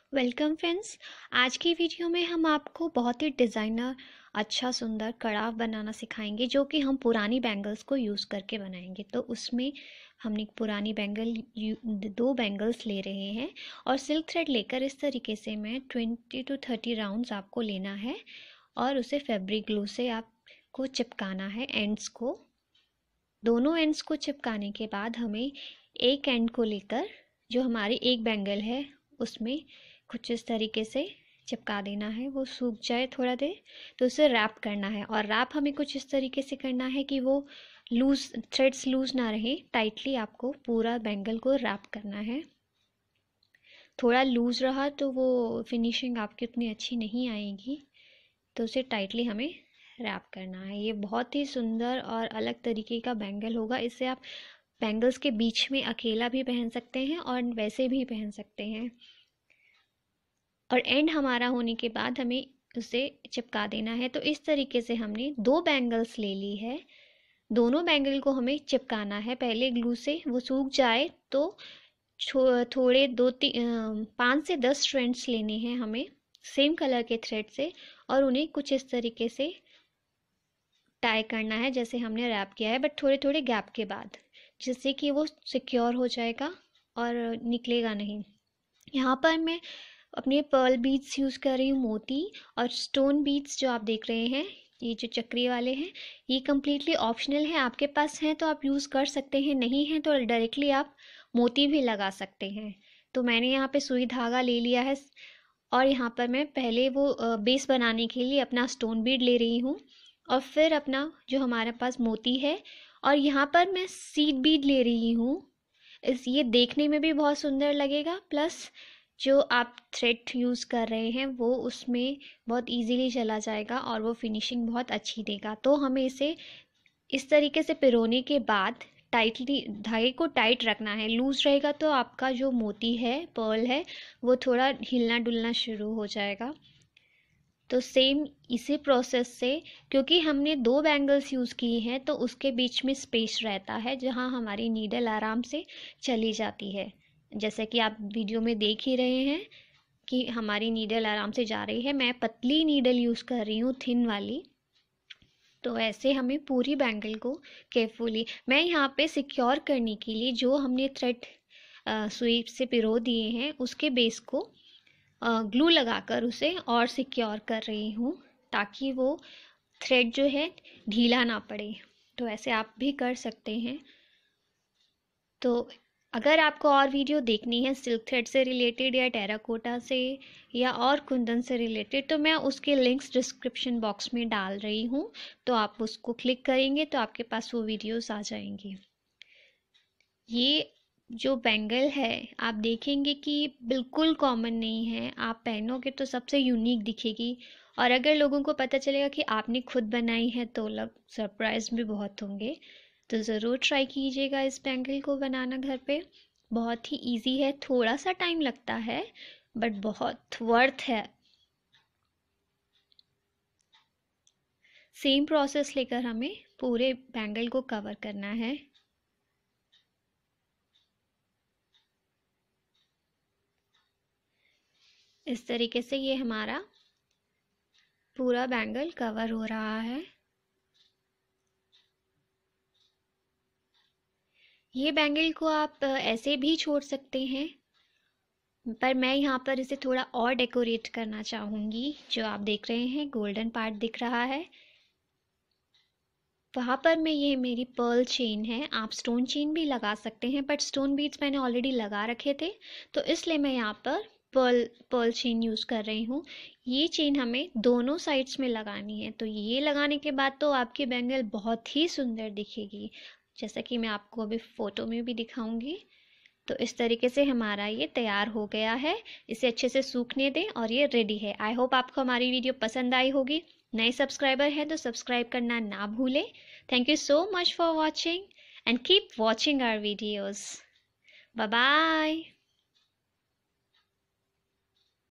Welcome friends. आज की video में हम आपको बहुत ही डिज़ाइनर अच्छा सुंदर कड़ाव बनाना सिखाएंगे जो कि हम पुरानी बैंगल्स को यूज़ करके बनाएंगे। तो उसमें हमने पुरानी दो बैंगल्स ले रहे हैं और सिल्क थ्रेड लेकर इस तरीके से मैं 20 to 30 राउंड्स आपको लेना है और उसे फैब्रिक ग्लू से आपको चिपकाना है। एंड्स को दोनों एंड्स को चिपकाने के बाद हमें एक एंड को लेकर जो हमारी एक बैंगल है उसमें कुछ इस तरीके से चिपका देना है। वो सूख जाए थोड़ा देर तो उसे रैप करना है और रैप हमें कुछ इस तरीके से करना है कि वो थ्रेड्स लूज ना रहे। टाइटली आपको पूरा बैंगल को रैप करना है। थोड़ा लूज रहा तो वो फिनिशिंग आपकी उतनी अच्छी नहीं आएगी, तो उसे टाइटली हमें रैप करना है। ये बहुत ही सुंदर और अलग तरीके का बैंगल होगा। इसे आप बैंगल्स के बीच में अकेला भी पहन सकते हैं और वैसे भी पहन सकते हैं। और एंड हमारा होने के बाद हमें उसे चिपका देना है। तो इस तरीके से हमने दो बैंगल्स ले ली है। दोनों बैंगल को हमें चिपकाना है पहले ग्लू से। वो सूख जाए तो थोड़े 5 से 10 स्ट्रैंड्स लेने हैं हमें सेम कलर के थ्रेड से और उन्हें कुछ इस तरीके से टाई करना है जैसे हमने रैप किया है, बट थोड़े थोड़े गैप के बाद, जिससे कि वो सिक्योर हो जाएगा और निकलेगा नहीं। यहाँ पर मैं अपने पर्ल बीड्स यूज़ कर रही हूँ, मोती और स्टोन बीड्स जो आप देख रहे हैं, ये जो चक्री वाले हैं, ये कम्प्लीटली ऑप्शनल है। आपके पास हैं तो आप यूज़ कर सकते हैं, नहीं हैं तो डायरेक्टली आप मोती भी लगा सकते हैं। तो मैंने यहाँ पे सुई धागा ले लिया है और यहाँ पर मैं पहले वो बेस बनाने के लिए अपना स्टोन बीड ले रही हूँ और फिर अपना जो हमारे पास मोती है, और यहाँ पर मैं सीड बीड ले रही हूँ। ये देखने में भी बहुत सुंदर लगेगा, प्लस जो आप थ्रेड यूज़ कर रहे हैं वो उसमें बहुत इजीली चला जाएगा और वो फिनिशिंग बहुत अच्छी देगा। तो हमें इसे इस तरीके से पिरोने के बाद टाइटली धागे को टाइट रखना है। लूज रहेगा तो आपका जो मोती है, पर्ल है, वो थोड़ा हिलना डुलना शुरू हो जाएगा। तो सेम इसी प्रोसेस से, क्योंकि हमने दो बैंगल्स यूज़ की हैं तो उसके बीच में स्पेस रहता है जहाँ हमारी नीडल आराम से चली जाती है। जैसे कि आप वीडियो में देख ही रहे हैं कि हमारी नीडल आराम से जा रही है। मैं पतली नीडल यूज़ कर रही हूँ, थिन वाली। तो ऐसे हमें पूरी बैंगल को केयरफुली, मैं यहाँ पे सिक्योर करने के लिए जो हमने थ्रेड सुई से पिरो दिए हैं उसके बेस को ग्लू लगाकर उसे और सिक्योर कर रही हूँ ताकि वो थ्रेड जो है ढीला ना पड़े। तो ऐसे आप भी कर सकते हैं। तो अगर आपको और वीडियो देखनी है सिल्क थ्रेड से रिलेटेड या टेराकोटा से या और कुंदन से रिलेटेड, तो मैं उसके लिंक्स डिस्क्रिप्शन बॉक्स में डाल रही हूँ। तो आप उसको क्लिक करेंगे तो आपके पास वो वीडियोस आ जाएंगी। ये जो बैंगल है आप देखेंगे कि बिल्कुल कॉमन नहीं है। आप पहनोगे तो सबसे यूनिक दिखेगी और अगर लोगों को पता चलेगा कि आपने खुद बनाई है तो लोग सरप्राइज भी बहुत होंगे। तो ज़रूर ट्राई कीजिएगा इस बैंगल को बनाना घर पे। बहुत ही इजी है, थोड़ा सा टाइम लगता है बट बहुत वर्थ है। सेम प्रोसेस लेकर हमें पूरे बैंगल को कवर करना है। इस तरीके से ये हमारा पूरा बैंगल कवर हो रहा है। ये बैंगल को आप ऐसे भी छोड़ सकते हैं, पर मैं यहाँ पर इसे थोड़ा और डेकोरेट करना चाहूँगी। जो आप देख रहे हैं गोल्डन पार्ट दिख रहा है, वहाँ पर मैं, ये मेरी पर्ल चेन है। आप स्टोन चेन भी लगा सकते हैं बट स्टोन बीड्स मैंने ऑलरेडी लगा रखे थे तो इसलिए मैं यहाँ पर पर्ल चेन यूज़ कर रही हूँ। ये चेन हमें दोनों साइड्स में लगानी है। तो ये लगाने के बाद तो आपकी बैंगल बहुत ही सुंदर दिखेगी, जैसा कि मैं आपको अभी फ़ोटो में भी दिखाऊंगी। तो इस तरीके से हमारा ये तैयार हो गया है। इसे अच्छे से सूखने दें और ये रेडी है। आई होप आपको हमारी वीडियो पसंद आई होगी। नए सब्सक्राइबर हैं तो सब्सक्राइब करना ना भूलें। Thank you so much for watching and keep watching our videos. Bye bye.